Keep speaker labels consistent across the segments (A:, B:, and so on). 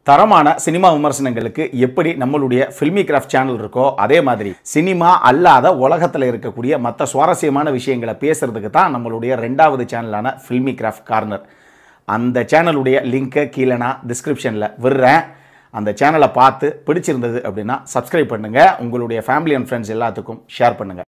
A: தரமான சினிமா விமர்சனங்களுக்கு எப்படி நம்மளுடைய ஃபில்மி கிராஃப்ட் சேனல் இருக்கோ அதே மாதிரி சினிமா அல்லாத உலகத்தில் இருக்கக்கூடிய மற்ற சுவாரஸ்யமான விஷயங்களை பேசுறதுக்கு தான் நம்மளுடைய ரெண்டாவது சேனலான ஃபில்மி கிராஃப்ட் கார்னர். அந்த சேனலுடைய லிங்கை கீழே நான் டிஸ்கிரிப்ஷனில் விடுறேன். அந்த சேனலை பார்த்து பிடிச்சிருந்தது அப்படின்னா சப்ஸ்கிரைப் பண்ணுங்கள், உங்களுடைய ஃபேமிலி அண்ட் ஃப்ரெண்ட்ஸ் எல்லாத்துக்கும் ஷேர் பண்ணுங்கள்.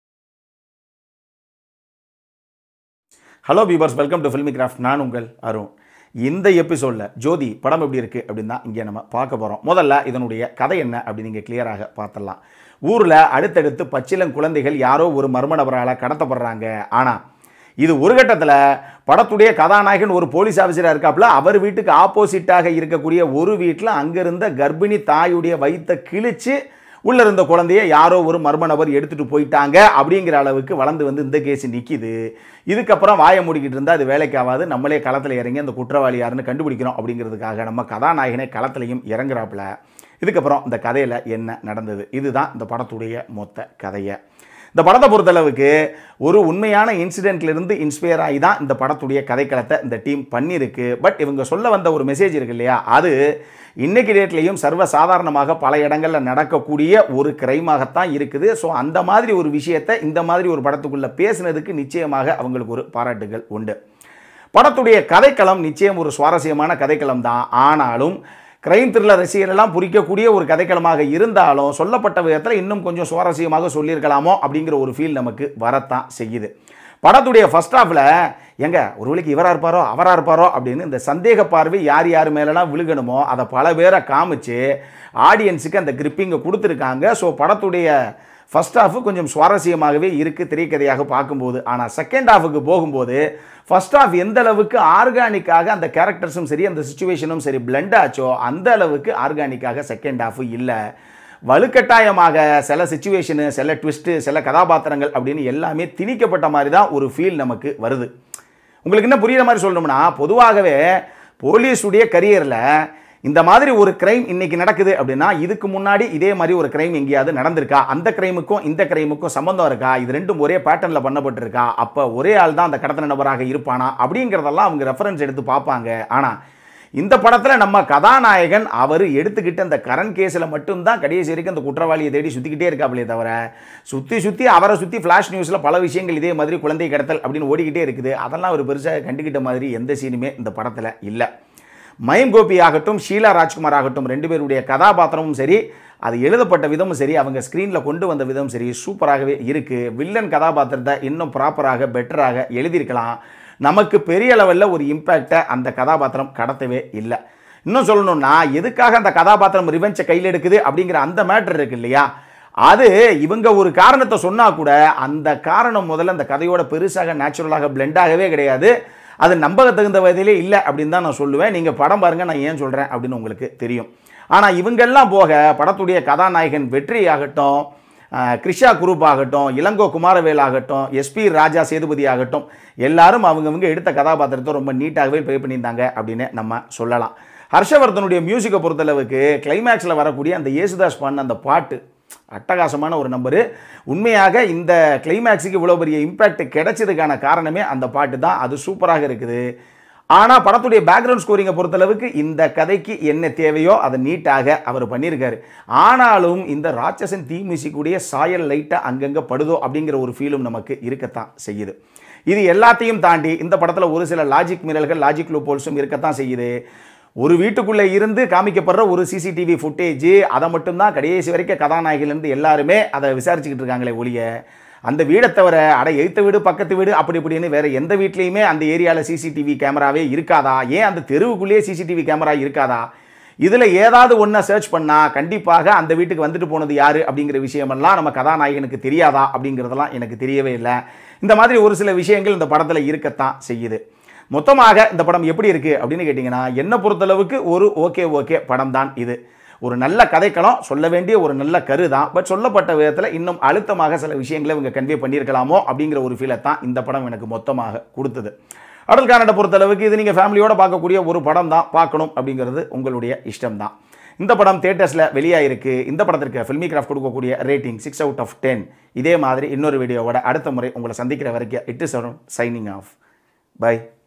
A: Hello viewers, welcome to filmy craft. நான் உங்கள் அருண். இந்த எபிசோடில் ஜோதி படம் எப்படி இருக்குது அப்படின்னு தான் இங்கே நம்ம பார்க்க போகிறோம். முதல்ல இதனுடைய கதை என்ன அப்படின்னு நீங்கள் கிளியராக பார்த்துடலாம். ஊரில் அடுத்தடுத்து பச்சிளம் குழந்தைகள் யாரோ ஒரு மர்ம நபரால் கடத்தப்படுறாங்க. ஆனால் இது ஒரு கட்டத்தில் படத்துடைய கதாநாயகன் ஒரு போலீஸ் ஆஃபீஸராக இருக்காப்புல. அவர் வீட்டுக்கு ஆப்போசிட்டாக இருக்கக்கூடிய ஒரு வீட்டில் அங்கிருந்த கர்ப்பிணி தாயுடைய வயிற்றை கிழிச்சு உள்ளே இருந்த குழந்தைய யாரோ ஒரு மர்ம நபர் எடுத்துகிட்டு போயிட்டாங்க அப்படிங்கிற அளவுக்கு வளர்ந்து வந்து இந்த கேஸ் நிற்கிது. இதுக்கப்புறம் வாயை மூடிக்கிட்டு இருந்தால் அது வேலைக்கு ஆகாது. நம்மளே களத்தில் இறங்கி அந்த குற்றவாளி யாருன்னு கண்டுபிடிக்கிறோம் அப்படிங்கிறதுக்காக நம்ம கதாநாயகனை களத்திலையும் இறங்குறாப்புல. இதுக்கப்புறம் இந்த கதையில் என்ன நடந்தது, இதுதான் இந்த படத்துடைய மொத்த கதையை. இந்த படத்தை பொறுத்தளவுக்கு ஒரு உண்மையான இன்சிடென்ட்லேருந்து இன்ஸ்பயர் ஆகி தான் இந்த படத்துடைய கதைக்களத்தை இந்த டீம் பண்ணியிருக்கு. பட் இவங்க சொல்ல வந்த ஒரு மெசேஜ் இருக்கு இல்லையா, அது இன்னைக்கு டேட்லேயும் சர்வசாதாரணமாக பல இடங்களில் நடக்கக்கூடிய ஒரு கிரைமாகத்தான் இருக்குது. ஸோ அந்த மாதிரி ஒரு விஷயத்தை இந்த மாதிரி ஒரு படத்துக்குள்ளே பேசுனதுக்கு நிச்சயமாக அவங்களுக்கு ஒரு பாராட்டுகள் உண்டு. படத்துடைய கதைக்களம் நிச்சயம் ஒரு சுவாரஸ்யமான கதைக்களம் தான். ஆனாலும் கிரைம் த்ரில்லர் ரசிகரெல்லாம் புரிக்கக்கூடிய ஒரு கதைக்களமாக இருந்தாலும் சொல்லப்பட்ட விதத்தில் இன்னும் கொஞ்சம் சுவாரஸ்யமாக சொல்லியிருக்கலாமோ அப்படிங்கிற ஒரு ஃபீல் நமக்கு வரத்தான் செய்யுது. படத்துடைய ஃபர்ஸ்ட் ஹாஃபில் எங்க ஒரு வேளைக்கு இவராக இருப்பாரோ அவராக இருப்பாரோ அப்படின்னு இந்த சந்தேக பார்வை யார் யார் மேலெல்லாம் விழுகணுமோ அதை பல பேரை காமிச்சு ஆடியன்ஸுக்கு அந்த கிரிப்பிங்கை கொடுத்துருக்காங்க. ஸோ படத்துடைய ஃபர்ஸ்ட் ஹாஃபு கொஞ்சம் சுவாரஸ்யமாகவே இருக்குது திரைக்கதையாக பார்க்கும்போது. ஆனால் செகண்ட் ஹாஃபுக்கு போகும்போது ஃபர்ஸ்ட் ஹாஃப் எந்த அளவுக்கு ஆர்கானிக்காக அந்த கேரக்டர்ஸும் சரி அந்த சுச்சுவேஷனும் சரி பிளெண்ட் ஆச்சோ அந்த அளவுக்கு ஆர்கானிக்காக செகண்ட் ஹாஃபு இல்லை. வலுக்கட்டாயமாக சில சிச்சுவேஷனு, சில ட்விஸ்ட்டு, சில கதாபாத்திரங்கள் அப்படின்னு எல்லாமே திணிக்கப்பட்ட மாதிரி தான் ஒரு ஃபீல் நமக்கு வருது. உங்களுக்கு என்ன புரிகிற மாதிரி சொல்லணும்னா, பொதுவாகவே போலீஸுடைய கரியரில் இந்த மாதிரி ஒரு கிரைம் இன்னைக்கு நடக்குது அப்படின்னா இதுக்கு முன்னாடி இதே மாதிரி ஒரு கிரைம் எங்கேயாவது நடந்திருக்கா, அந்த கிரைமுக்கும் இந்த கிரைமுக்கும் சம்பந்தம் இருக்கா, இது ரெண்டும் ஒரே பேட்டர்னில் பண்ணப்பட்டிருக்கா, அப்போ ஒரே ஆள் தான் அந்த கடத்தின நபராக இருப்பானா அப்படிங்கிறதெல்லாம் அவங்க ரெஃபரன்ஸ் எடுத்து பார்ப்பாங்க. ஆனால் இந்த படத்தில் நம்ம கதாநாயகன் அவர் எடுத்துக்கிட்டு அந்த கரண்ட் கேஸில் மட்டும்தான் கடைசி வரைக்கும் அந்த குற்றவாளியை தேடி சுற்றிக்கிட்டே இருக்காப்லையே தவிர சுற்றி அவரை சுற்றி ஃப்ளாஷ் நியூஸில் பல விஷயங்கள் இதே மாதிரி குழந்தை கடத்தல் அப்படின்னு ஓடிக்கிட்டே இருக்குது. அதெல்லாம் ஒரு பெருசாக கண்டுக்கிட்ட மாதிரி எந்த சீனுமே இந்த படத்தில் இல்லை. மைம் கோபி ஆகட்டும், ஷீலா ராஜ்குமார் ஆகட்டும், ரெண்டு பேருடைய கதாபாத்திரமும் சரி, அது எழுதப்பட்ட விதமும் சரி, அவங்க ஸ்க்ரீனில் கொண்டு வந்த விதமும் சரி சூப்பராகவே இருக்குது. வில்லன் கதாபாத்திரத்தை இன்னும் ப்ராப்பராக பெட்டராக எழுதியிருக்கலாம். நமக்கு பெரிய லெவலில் ஒரு இம்பேக்டை அந்த கதாபாத்திரம் கடத்தவே இல்லை. இன்னும் சொல்லணும்னா எதுக்காக அந்த கதாபாத்திரம் ரிவெஞ்சை கையில் எடுக்குது அப்படிங்கிற அந்த மேட்டர் இருக்கு இல்லையா, அது இவங்க ஒரு காரணத்தை சொன்னால் கூட அந்த காரணம் முதல்ல அந்த கதையோட பெருசாக நேச்சுரலாக பிளெண்டாகவே கிடையாது. அது நம்பக தகுந்த வயதிலே இல்லை அப்படின்னு தான் நான் சொல்லுவேன். நீங்கள் படம் பாருங்கள், நான் ஏன் சொல்கிறேன் அப்படின்னு உங்களுக்கு தெரியும். ஆனால் இவங்கெல்லாம் போக படத்துடைய கதாநாயகன் வெற்றி ஆகட்டும், கிருஷா குரூப் ஆகட்டும், இளங்கோ குமாரவேல் ஆகட்டும், எஸ்பி ராஜா சேதுபதி ஆகட்டும், எல்லாரும் அவங்கவுங்க எடுத்த கதாபாத்திரத்தை ரொம்ப நீட்டாகவே ப்ளே பண்ணியிருந்தாங்க அப்படின்னு நம்ம சொல்லலாம். ஹர்ஷவர்தனுடைய மியூசிக்கை பொறுத்தளவுக்கு கிளைமேக்ஸில் வரக்கூடிய அந்த யேசுதாஸ் பண்ண அந்த பாட்டு அட்டகாசமான ஒரு நம்பரு. உண்மையாக இந்த கிளைமேக்ஸுக்கு இவ்வளோ பெரிய இம்பேக்ட் கிடைச்சதுக்கான காரணமே அந்த பாட்டு தான். அது சூப்பராக இருக்குது. ஆனால் படத்துடைய பேக்ரவுண்ட் ஸ்கோரிங்கை பொறுத்தளவுக்கு இந்த கதைக்கு என்ன தேவையோ அதை நீட்டாக அவர் பண்ணியிருக்காரு. ஆனாலும் இந்த ராட்சசன் தீ மியூசிக்குடைய சாயல் லைட்டாக அங்கங்கே படுதோ அப்படிங்கிற ஒரு ஃபீலும் நமக்கு இருக்கத்தான் செய்யுது. இது எல்லாத்தையும் தாண்டி இந்த படத்தில் ஒரு சில லாஜிக் மீறல்கள், லாஜிக் லூப்போல்ஸும் இருக்கத்தான் செய்யுது. ஒரு வீட்டுக்குள்ளே இருந்து காமிக்கப்படுற ஒரு சிசிடிவி ஃபுட்டேஜ், அதை மட்டும்தான் கடைசி வரைக்கும் கதாநாயகிலேருந்து எல்லாருமே அதை விசாரிச்சுக்கிட்டு இருக்காங்களே ஒழிய அந்த வீடை தவிர எழுத்த வீடு பக்கத்து வீடு அப்படி இப்படின்னு வேறு எந்த வீட்லேயுமே அந்த ஏரியாவில் சிசிடிவி கேமராவே இருக்காதா, ஏன் அந்த தெருவுக்குள்ளேயே சிசிடிவி கேமரா இருக்காதா, இதில் ஏதாவது ஒன்றை சர்ச் பண்ணால் கண்டிப்பாக அந்த வீட்டுக்கு வந்துட்டு போனது யார் அப்படிங்கிற விஷயமெல்லாம் நம்ம கதாநாயகனுக்கு தெரியாதா அப்படிங்கிறதெல்லாம் எனக்கு தெரியவே இல்லை. இந்த மாதிரி ஒரு சில விஷயங்கள் இந்த படத்தில் இருக்கத்தான் செய்யுது. மொத்தமாக இந்த படம் எப்படி இருக்குது அப்படின்னு கேட்டிங்கன்னா, என்னை பொறுத்தளவுக்கு ஒரு ஓகே படம் தான் இது. ஒரு நல்ல கதைக்களம், சொல்ல வேண்டிய ஒரு நல்ல கரு தான். பட் சொல்லப்பட்ட விதத்தில் இன்னும் அழுத்தமாக சில விஷயங்களை இவங்க கன்வே பண்ணியிருக்கலாமோ அப்படிங்கிற ஒரு ஃபீலை தான் இந்த படம் எனக்கு மொத்தமாக கொடுத்தது. அடல் கானடை பொறுத்தளவுக்கு இது நீங்கள் ஃபேமிலியோடு பார்க்கக்கூடிய ஒரு படம் தான். பார்க்கணும் அப்படிங்கிறது உங்களுடைய இஷ்டம் தான். இந்த படம் தியேட்டர்ஸில் வெளியாகிருக்கு. இந்த படத்திற்கு ஃபில்மி கிராஃப்ட் கொடுக்கக்கூடிய ரேட்டிங் 6/10. இதே மாதிரி இன்னொரு வீடியோவோட அடுத்த முறை உங்களை சந்திக்கிற வரைக்கும் it is Arun signing off. By.